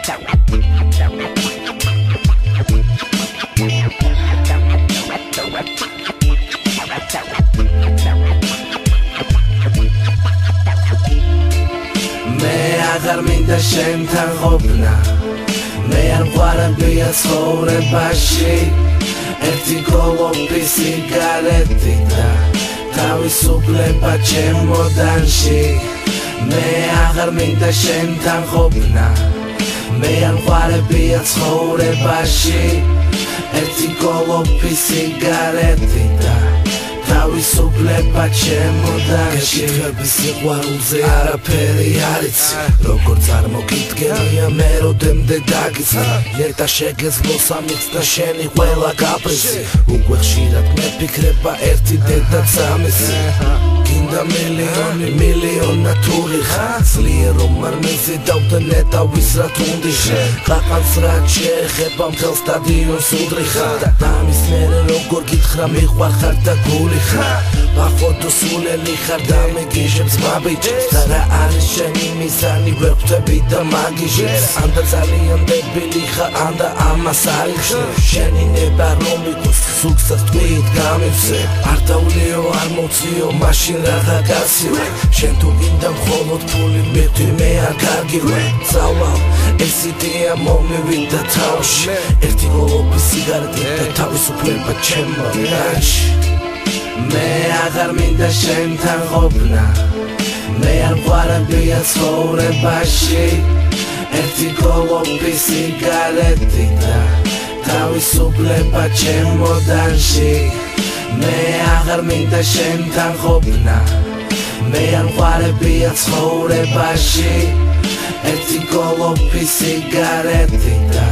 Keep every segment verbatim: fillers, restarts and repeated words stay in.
აღარ მინდა შენთან ყოფნა მე არ ვყარებია ცხოვრებაში ერთი გოლობი სიგარეტი და თავისუფლება ჩემოდანში მე აღარ მინდა შენთან ყოფნა მე არ ვყარებია ცხოვრებაში ერთი გოლობი სიგარეტი და თავისუფლება ჩემოდანში გეკითხების სიყვარულზე არაფერი არ იცი როგორ წარმოგიდგენია მე როდემდე დაგიცნი ლეტა შეგეძლოს ამით და შენი ყველა კაპრიზი უკვე ხშირად მეფიქრება ერთი დედაც ამისი გინდა მილიონი მილიონატური ხარ ძლიერ რომ არ მიზიდავ და ნეტავის რა თუნდიშე ყაყანს რაც შეეხება მთელ სტადიონს უდრიხარ და ამის მერე როგორ გითხრა მიყვარხარ და გული ბახოდო სულელი ხარ და მეგიჟებს მაბიჯებს და რა არის შენი მიზანი ვერ ხვდები და მაგიჟებს ანდა ძალიან დებილი ხარ ანდა ამას არიხშნე შენი ნება რომ იყოს სუქსაც თქვით გამივსე არ დავლიო არ მოცლიო მაშინ რაღა გასივე შენ თუ გინდა მხოლოდ ფული მეთვი მე არ გარგივე წავალ ეს იდეა მომივიდა თავში ერთი გოლობი სიგარეტი და თავისუფლება ჩემოდანში მე აღარ მინდა შენთან ყოფნა მე არ ვყარებია ცხოვრებაში ერთი გოლობი სიგარეტი და თავისუფლება ჩემოდანში მე აღარ მინდა შენთან ყოფნა მე არ ვყარებია ცხოვრებაში ერთი გოლობი სიგარეტი და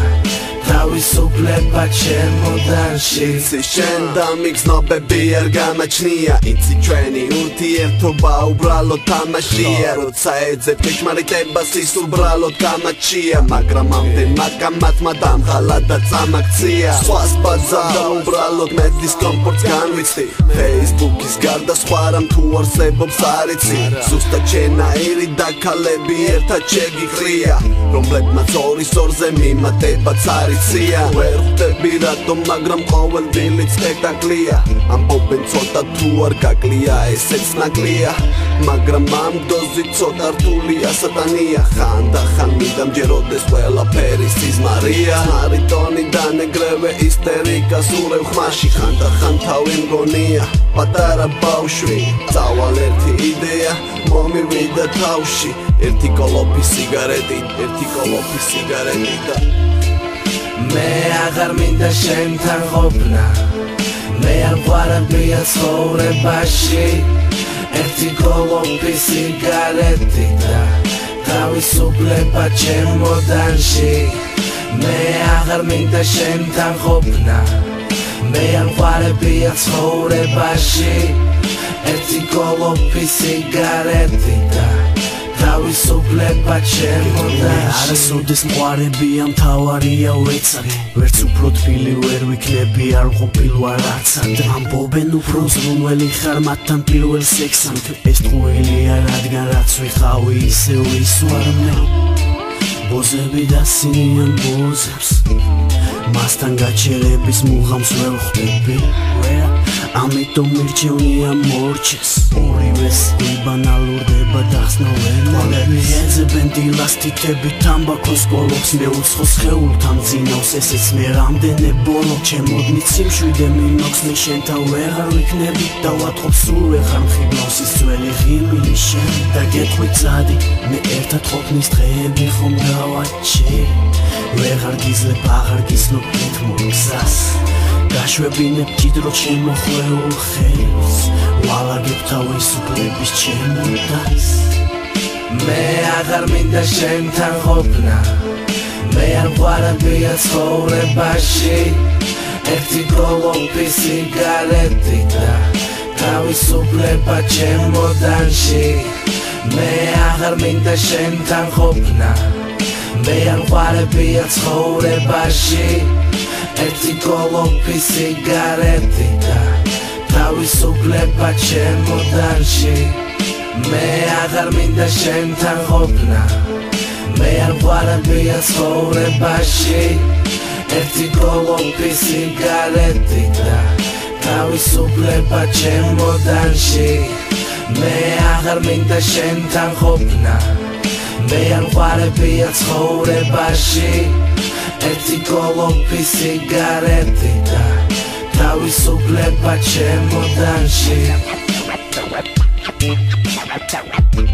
თავისუფლება ჩემოდანში იცი შენ და მიგზნობები არ გამაჩნია იცი ჩვენი ურთიერთობა უბრალოდ თამაშია როცა ეძებ ჭეშმარიტებას ის უბრალოდ გამაჩია მაგრამ ამდენმა კამათმა დამღალა და წამაქცია სხვას ბაძავ და უბრალოდ მე დისკომფორტს განვიცდი ფეისბუქის გარდა სხვა რამ თუ არსებობს არ იცი ზუსტად შენაირი და ქალები ერთად შეგიყრია რომლებმაც ორის ორზე მიმატებაც არ ვერ ხვდები რატომ მაგრამ ყოველ დილით სპექტაკლია ამბობენ ცოტა თუ არ გაკლია ესეც ნაკლია მაგრამ ამ დოზით ცოტა რთულია სატანია ხან და ხან მიდამჯეროდეს ყველაფერი სიზმარია მარი ტონი და ნეგრევე ისტერიკას ურევ ხმაში ხან და ხან თავი მგონია პატარა ბავშვი წავალ ერთი იდეა მომივიდა თავში ერთი გოლობი სიგარეტი ერთი გოლობი სიგარეტი და მე აღარ მინდა შენთან ყოფნა მე არ ვყარებია ცხოვრებაში ერთი გოლობი სიგარეტი და თავისუფლება ჩემოდანში მე აღარ მინდა შენთან ყოფნა მე არ ვყარებია ცხოვრებაში ერთი გოლობი სიგარეტი და თავისუფლება ჩემოდანში არასოდეს მყარებია მთავარია ვეცადე ვერც უფრო თბილი ვერ ვიქნები არ ყოფილ ვარ არცად ამბობენ უფრო ზრუნველი ხარ მათთან პირველ სექსამდე ეს ტყუილია რადგან რაც ვიხავი ისე ვისვარმე ბოზები დასინიან ბოზებს მასთან გაჩერების მუღამს ვერ ხვდები ამიტომ მირჩევნია მორჩეს ორივეს ბანალურდება დახსნოვენები ეძებენ დილას თითებით თამბაქოს კოლობს მე უცხოს ხეულთან ძინავს ესეც მე რამდენე ბოლო ჩემოდნით სიმშვიდე მიმოხსნი შენთან ვეღარ ვიქნები და ვატყობ სულ ვეღარ მხიბნავს ის ძველი ღიმილი შენ და გეტყვი წადი მე ერთად ყოფნის დღეები ხომ დავაჩერე ვეღარ გიზლებ აღარ გისნობ თითმურ გზას გაშვებინებ ჭიდროდ შემოხვეულ ხელს ვალაგებ თავისუფლების ჩემოდანს მე აღარ მინდა შენთან ყოფნა მე არ ვყარებია ცხოვრებაში ერთი გოლობი სიგარეტი და თავისუფლება ჩემოდანში მე აღარ მინდა შენთან ყოფნა მე არ ვყარებია ცხოვრებაში ერთი გოლობი სიგარეტი და თავისუფლება ჩემოდანში მე აღარ მინდა შენთან ყოფნა მე არ ვარებია ცხოვრებაში ერთი გოლობი სიგარეტი და თავისუფლება ჩემოდანში მე აღარ მინდა შენთან ყოფნა მე არ ვარებია ცხოვრებაში ერთი გოლობი სიგარეტი და თავისუფლება ჩემოდანში